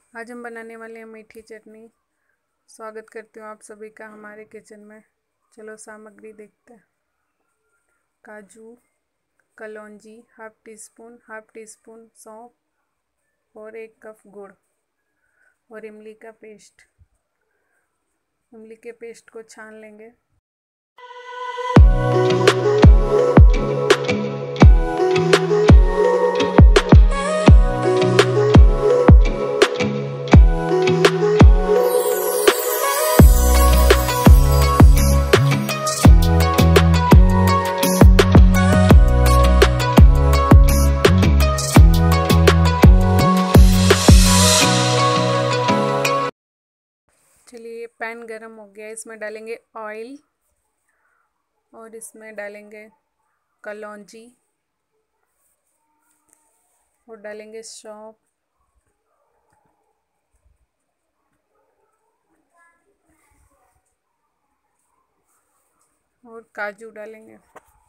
आज हम बनाने वाले हैं मीठी चटनी। स्वागत करती हूँ आप सभी का हमारे किचन में। चलो सामग्री देखते हैं। काजू, कलौंजी हाफ टी स्पून सौंफ और 1 कप गुड़ और इमली का पेस्ट। इमली के पेस्ट को छान लेंगे। चलिए पैन गरम हो गया, इसमें डालेंगे ऑयल और इसमें डालेंगे कलौंजी और डालेंगे सौंफ और काजू डालेंगे।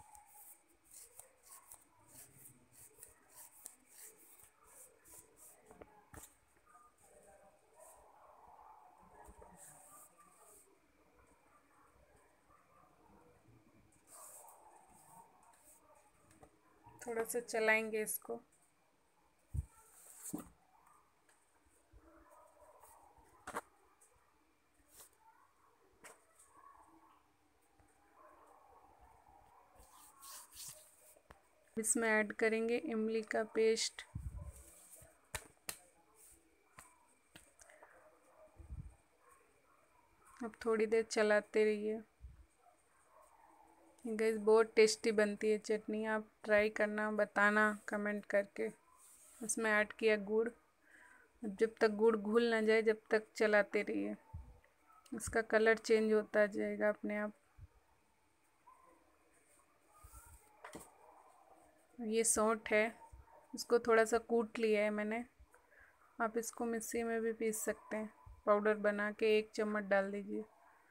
थोड़ा सा चलाएंगे इसको। इसमें ऐड करेंगे इमली का पेस्ट। अब थोड़ी देर चलाते रहिए। गैस बहुत टेस्टी बनती है चटनी, आप ट्राई करना, बताना कमेंट करके। इसमें ऐड किया गुड़। अब जब तक गुड़ घुल ना जाए जब तक चलाते रहिए। इसका कलर चेंज होता जाएगा अपने आप। ये सौंठ है, इसको थोड़ा सा कूट लिया है मैंने। आप इसको मिक्सी में भी पीस सकते हैं। पाउडर बना के 1 चम्मच डाल दीजिए।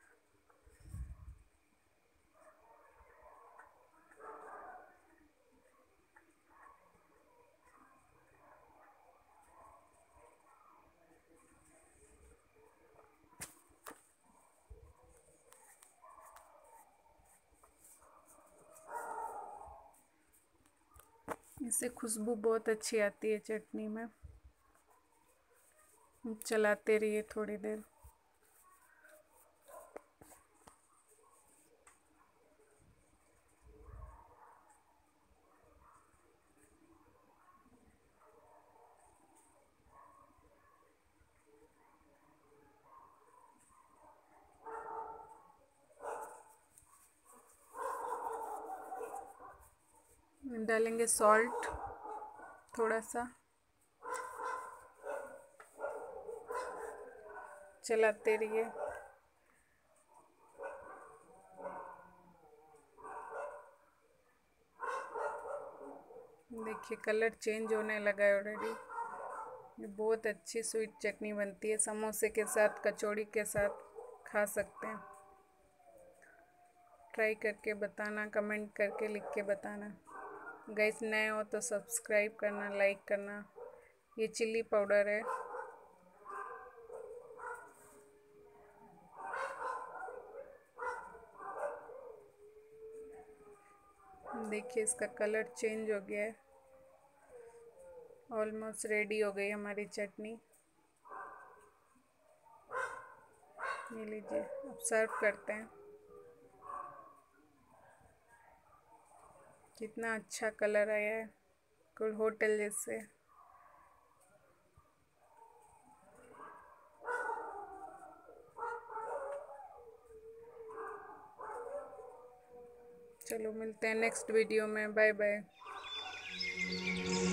इससे खुशबू बहुत अच्छी आती है चटनी में। चलाते रहिए थोड़ी देर। डालेंगे सॉल्ट थोड़ा सा। चलाते रहिए। देखिए कलर चेंज होने लगा है ऑलरेडी। ये बहुत अच्छी स्वीट चटनी बनती है। समोसे के साथ, कचौड़ी के साथ खा सकते हैं। ट्राई करके बताना, कमेंट करके लिख के बताना। गाइस नए हो तो सब्सक्राइब करना, लाइक करना। ये चिल्ली पाउडर है। देखिए इसका कलर चेंज हो गया है। ऑलमोस्ट रेडी हो गई हमारी चटनी। ये लीजिए, अब सर्व करते हैं। कितना अच्छा कलर आया है, कोई होटल जैसे। चलो मिलते हैं नेक्स्ट वीडियो में। Bye bye.